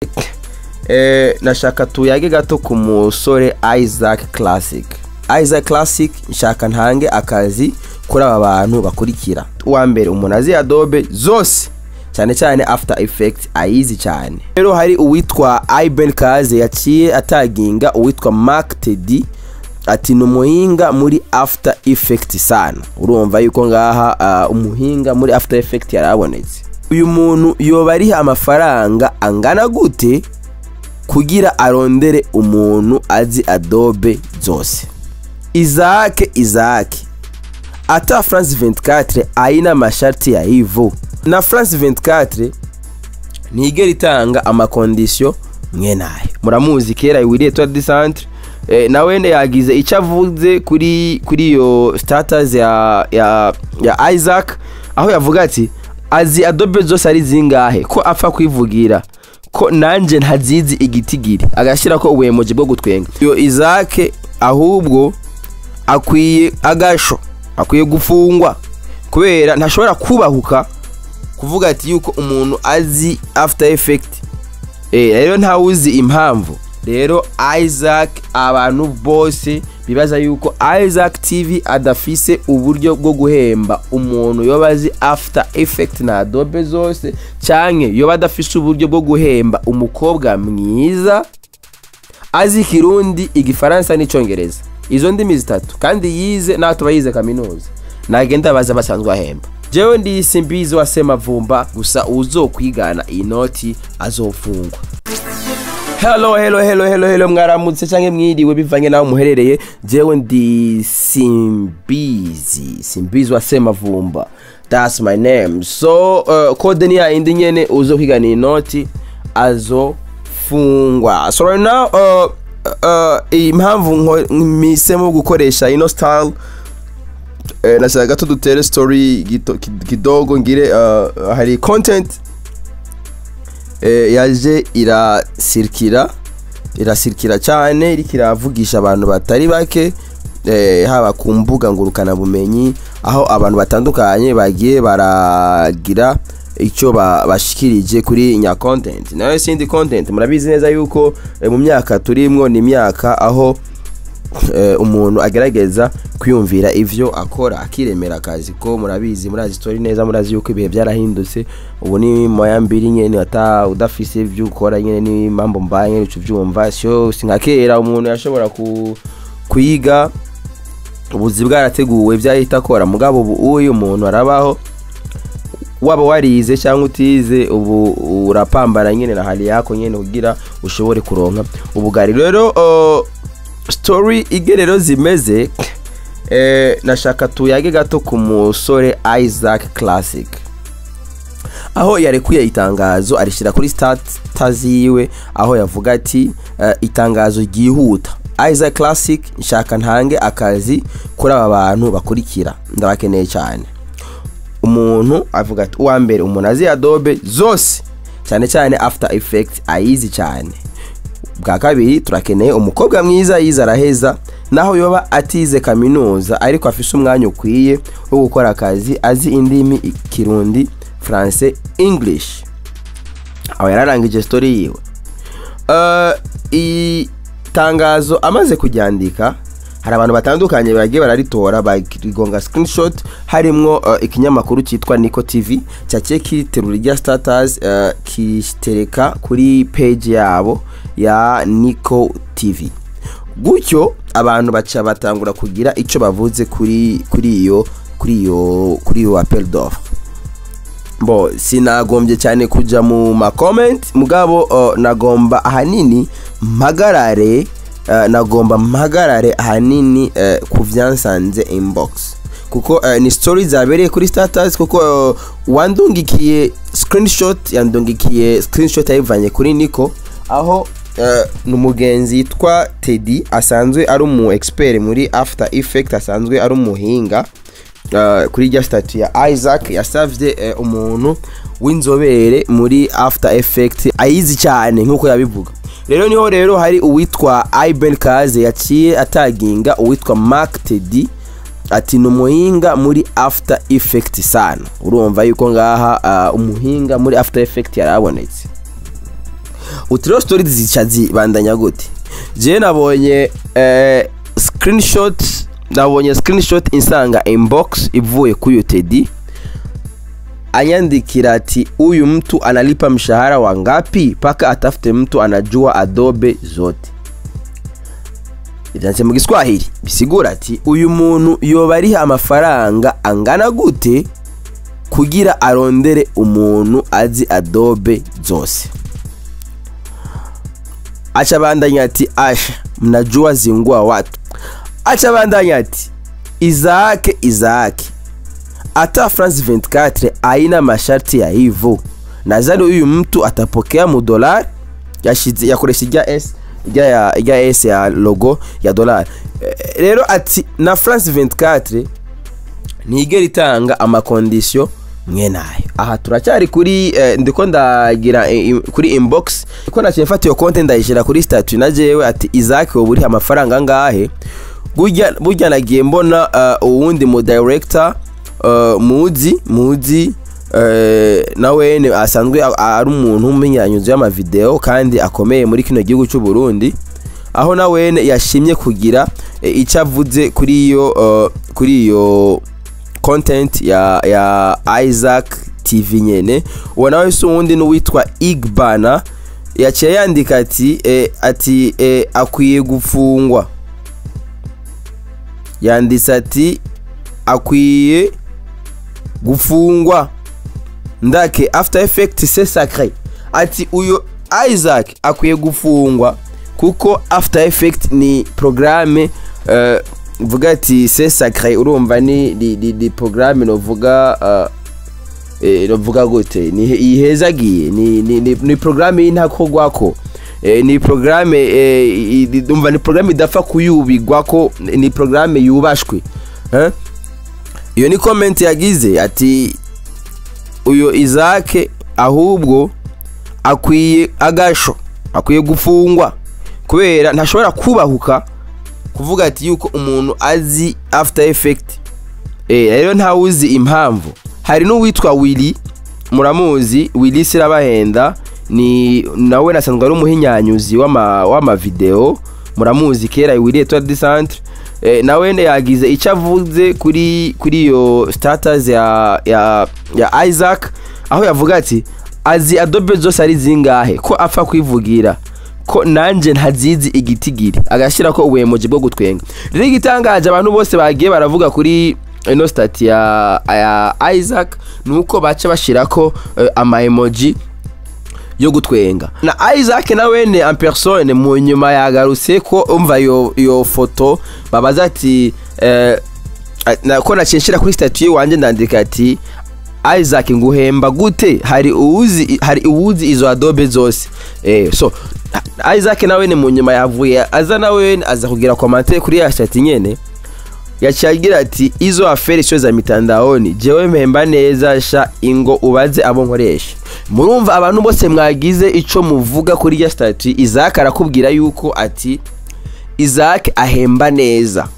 nashaka tuyage gato ku musore Isaac Classic. Isaac Classic nshaka ntange akazi kuri aba bantu bakurikira. Uwa mbere umuntu azi Adobe zose cyane cyane After Effects ayizi cyane. Rero hari uwitwa Iben Kaze yaciye ataginga uwitwa Mark Teddy ati numuhinga muri After Effects sana. Urumva yuko ngaha umuhinga muri After Effects yarabonetse. Uyu muntu yoba ari amafaranga angana gute kugira arondere umuntu azi Adobe zose? Isaac ata France 24 aina masharti ya hivyo, na France 24 ntigera itanga amakondisyo mwenaye. Muramuzi kera Willy Etoile du Centre nawe yagize icavuze kuri yo status ya Isaac, aho yavuga ati azi Adobe zose ari zingahe ko apfa kwivugira ko nanje ntazizi igitigiri, agashira ko ubuyemoje bwo gutwenga. Yo Isaac ahubwo akwiye agasho, akwiye gufungwa kubera ntashobora kubahuka kuvuga ati yuko umuntu azi After Effects. Rero ntawuzi impamvu. Rero Isaac abantu bose bibaza yuko Isaac TV adafise uburyo bwo guhemba umuntu yobazi After Effects na Adobe zose, canke yoba adafise uburyo bwo guhemba umukobwa mwiza azi Kirundi, Igifaransa n'icongereza, izo ndimi zitatu kandi yize nato bayize kaminuza, nagenda baza basanzwe ahemba. Jewe ndi Simbizi wa Semavumba, gusa uzokwigana inoti azofungwa. Hello mwaramutse canke mwiriwe bivanye naho muherereye. Jewe ndi Simbizi wa Semavumba, that's my name. So code ni ya indi nyene uzokwigana inoti azofungwa. So right now impamvu misemo gukoresha ino style, nashaka gato dutere story kidogo ngire. Hari content yaje irasirikira cyane, irikiravugisha abantu batari bake, haba ku mbuga ngurukana bumenyi, aho abantu batandukanye bagiye baragira icyo bashikirije kuri nya content. Nayo sindi content murabizi neza yuko mu myaka turimwo ni myaka aho umuntu agerageza kwiyumvira ivyo akora akiremera akazi, ko murabizi murazi story neza, murazi yuko ibihe byarahindutse. Ubu ni moya mbiri nyene ata udafise ivyo ukora nyene ni mambo mbaye nyene cyo byumva. Sho sinkakera umuntu yashobora kuyiga, ubuzi bwarateguwe byahita akora. Mugabo ubu uyu muntu arabaho, waba warize cyangwa utize, ubu urapambara nyene na hali yako nyene kugira ushobore kuronka ubugari. Rero story igerero zimeze, nashaka tuyage gato ku musore Isaac Classic, aho yarekuye itangazo arishira kuri status yiwe, aho yavuga ati itangazo ryihuta, Isaac Classic nshaka ntange akazi kuri aba bantu bakurikira, ndabakeneye cyane. Umuntu avuga ati uwa mbere umuntu azi Adobe zose cyane cyane After Effects ayizi cyane. Bwa kabiri turakeneye umukobwa mwiza yiza araheza, naho yoba atize kaminuza ariko afise umwanya ukwiye wo gukora akazi, azi indimi Kirundi, France, English. Aho yararangije story yiwe. Itangazo amaze kuryandika, hari abantu batandukanye bagiye bararitora bagigonga screenshot, harimwo ikinyamakuru cyitwa Niko TV cyaciye kiterura rya status kitereka kuri page yabo ya Niko TV. Gutyo abantu baca batangura kugira ico bavuze kuri iyo appel d'offre. Bo sinagombye cyane kuja mu ma comment, mugabo nagomba ahanini mpagarare ahanini ku vyansanze inbox, kuko ni story zabereye kuri status, kuko wandungikiye screenshot ayivanye kuri Niko, aho numugenzi yitwa Teddy asanzwe ari umu expert muri After Effects, asanzwe ari umuhinga. Kuri rya statut ya Isaac yasavye umuntu w'inzobere muri After Effects ayizi cyane nkuko yabivuga. Rero hari uwitwa Iben Kaze yaciye ataginga uwitwa Mark Teddy ati numuhinga muri After Effects sana. Urumva yuko ngaha umuhinga muri After Effects yarabonetse. utiro stories zica zibandanya gute je nabonye screenshot insanga inbox ivuye kuyo Teddy anyandikira ati uyu mtu analipa mshahara wangapi paka atafute mtu anajua Adobe zote. Ivyanditse mu Giswahili bisigura ati uyu muntu yoba ari amafaranga angana gute kugira arondere umuntu azi Adobe zose. Acha bandanya ati asha mnajua zingua watu. Acha bandanya ati Isaac ata France 24 aina masharti ya hivyo. Nadhani huyu mtu atapokea mu dollar yakoresha S ya logo ya dollar. Rero ati na France 24 ntigera itanga amakondisyo mwenayo. Aha turacyari kuri ndiko ndagira kuri inbox ko nakifata yo content ndayishira kuri statut na jewe ati Isaac woburi amafaranga ngahe. Burya nagiye mbona uwundi mu director Muzi nawe asanzwe ari umuntu umenyanyuze y'ama video kandi akomeye muri kino gihugu cy'u Burundi, aho nawe yashimye kugira icyo avuze kuri iyo content ya Isaac TV nyene. Uwo nawe se uwundi n'uwitwa Igbana yaciye yandika ati akwiye gufungwa. Yanditse ati akwiye gufungwa ndake After Effects c'est sacré. Ati uyo Isaac akwiye gufungwa kuko After Effects ni programme vuga ati c'est sacré. Urumva ni programme no vuga gute ni ihezagiye ni programme y'intakogwako. Ni programme ndumva ni programme idapfa kuyubigwako, ni programme yubashwe. Iyo ni comment yagize ati uyo Isaac ahubwo akwiye agasho, akwiye gufungwa kubera ntashobora kubahuka kuvuga ati yuko umuntu azi After Effect. Rero ntawuzi impamvu. Hari n'uwitwa Willy, muramuzi Willy Sirabahenda, ni nawe nasanzwe ari umuhinyanyuzi w'ama video, muramuzi kera Willy Etoile du Centre. Nawe yagize icyo avuze kuri iyo status ya Isaac, aho yavuga ati azi Adobe zose ari zingahe ko apfa kwivugira ko nanje ntazizi igitigiri, agashira ko ubuyemoje bwo gutwenga. Rero igitangaje abantu bose bagiye baravuga kuri ino stat ya Isaac nuko baca bashirako ama emoji yo gutwenga. Na Isaac nawe en personne mu nyuma yagarutse ko umva yo foto babaza ati ko nacenshira kuri statut wanje ndandika ati Isaac nguhemba gute, hari uwuzi izo Adobe zose. So Isaac nawe mu nyuma yavuye aza nawe aza kugira commentaire kuri ya stat nyene, yacagira ati izo affaire cyo za mitandaoni jewe mpemba neza sha ingo ubaze abo nkoresha. Murumva abantu bose mwagize ico muvuga kuri ya statut. Isaac arakubwira yuko ati Isaac ahemba neza.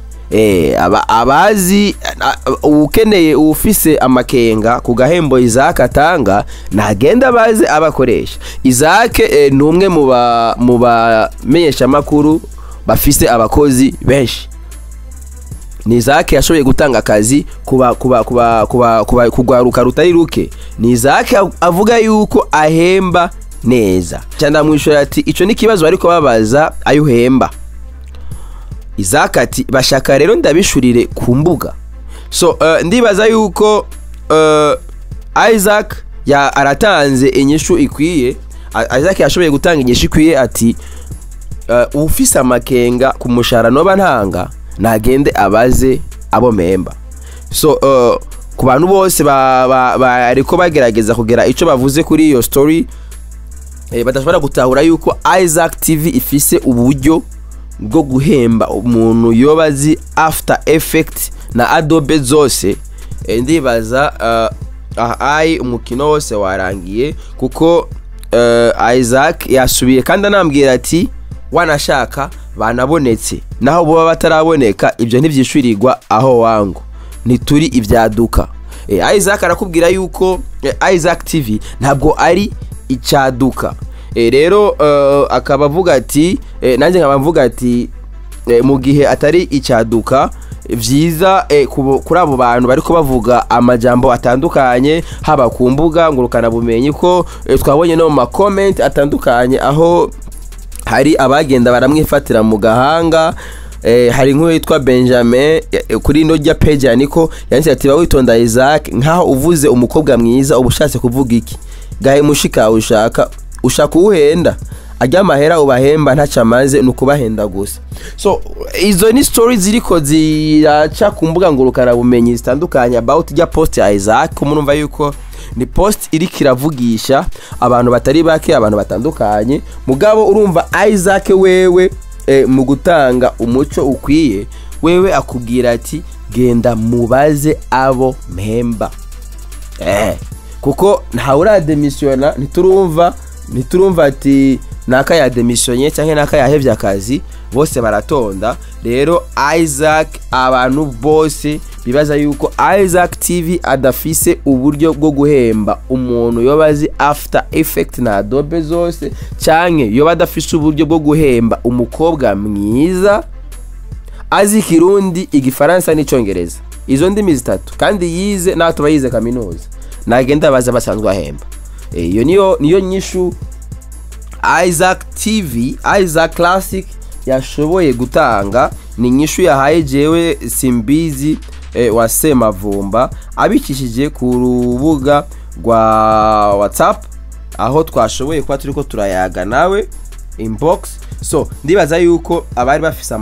Abazi ukeneye ufise amakenga ku gahembo Isaac atanga nagenda baze abakoresha. Isaac numwe mu bamenyesha makuru bafise abakozi benshi. Ni Isaac yashoboye gutanga akazi kugwaruka rutari ruke. Ni Isaac avuga yuko ahemba neza. Cyanda mwishura ati ico ni kibazo ariko babaza ayuhemba. Isaac ati bashaka rero ndabishurire ku mbuga. So ndibaza yuko Isaac aratanze inyishu ikwiye. Isaac yashoboye gutanga inyishu ikwiye ati ufise amakenga ku mushara noba ntanga nagende abaze abo memba. So ku bantu bose ariko bagerageza kugera ico bavuze kuri iyo story, badashobora gutahura yuko Isaac TV ifise uburyo bwo guhemba umuntu yobazi After Effect na Adobe zose. Ndibaza umukino wose warangiye kuko Isaac yasubiye kandi anambwira ati wanashaka banabonetse naho bo bataraboneka ibyo ntivyishurirwa aho wangu nituri ibyaduka. Isaac arakubwira yuko Isaac TV ntabwo ari icyaduka. rero akaba avuga ati nanjye nkaba mvuga ati mu gihe atari icyaduka vyiza kuri abo bantu bariko bavuga amajambo atandukanye haba ku mbuga ngurukana bumenyi ko twabonye no mu comment atandukanye aho hari abagenda baramwifatira mu gahanga. Hari inkuru yitwa Benjamin kuri no rya page yaniko yanditse ati bawitonda Isaac nkaho uvuze umukobwa mwiza ubushatse kuvuga iki gahe mushika ushaka uhenda ajya amahera ubahemba ntacamaze nukubahenda gusa. So izo ni stories ziriko ziraca ku mbuga ngurukana bumenyi zitandukanye about ya post ya Isaac. Umunumva yuko ni post iri kiravugisha abantu batari bake, abantu batandukanye. Mugabo urumva Isaac wewe mu gutanga umuco ukwiye wewe akubwira ati genda mubaze abo mpemba kuko nta urademisiona niturumva ati naka ya demissionye cyangwa naka yahevye akazi bose baratonda. Rero Isaac abantu bose bibaza yuko Isaac TV adafise uburyo bwo guhemba umuntu yobazi After Effect na Adobe zose cyangwa yoba adafise uburyo bwo guhemba umukobwa mwiza azi Kirundi, Igifaransa n'icyongereza, izo ndimi zitatu kandi yize nato bayize kaminuza nagenda baza basanzwe ahemba. Iyo niyo nyishu Isaac TV, Isaac Classic yashoboye gutanga. Ni nyishu yahaye jewe Simbizi wa Semavumba abikishije ku rubuga rwa WhatsApp aho twashoboye kuba turiko turayaga nawe inbox. So ndibaza yuko abari bafise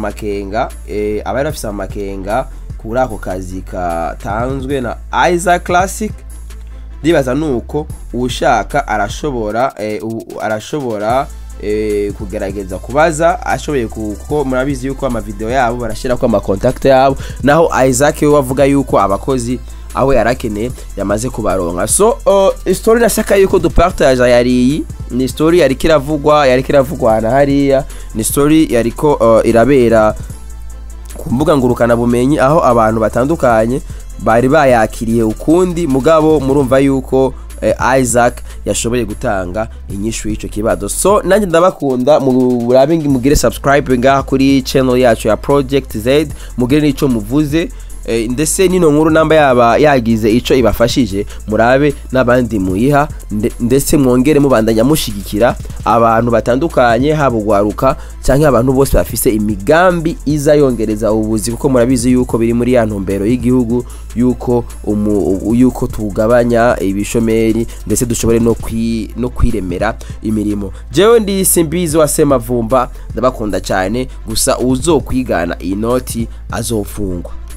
amakenga kuri ako kazi katanzwe na Isaac Classic, ndibaza nuko ushaka arashobora kugerageza kubaza ashoboye kuko murabizi yuko ama video yabo barashira ko ama contact yabo, naho Isaac we wavuga yuko abakozi aho yarakeneye yamaze kubaronka. So story nashaka yuko dupartage yari ni story yari kiravugwa na hariya, ni story yariko irabera ku mbuga ngurukana bumenyi aho abantu batandukanye bari bayakiriye ukundi. Mugabo murumva yuko Isaac yashoboye gutanga inyishu y'ico kibazo. So nanjye ndabakunda murabe mugire subscribe ngaha kuri channel yacu ya Project Z, mugire nico muvuze ndetse nino nkuru namba yaba yagize ico ibafashije murabe nabandi muyiha, ndetse mwongere mubandanya mushigikira abantu batandukanye haba gwaruka cyangwa abantu bose bafise imigambi iza yongereza ubuzi, kuko murabizi yuko biri muri ya ntumbero y'igihugu yuko tugabanya ibishomeri ndetse dushobore no kwiremera imirimo. Jewe ndi Simbizi wa Semavumba ndabakunda cyane, gusa uzokwigana inoti azofungwa.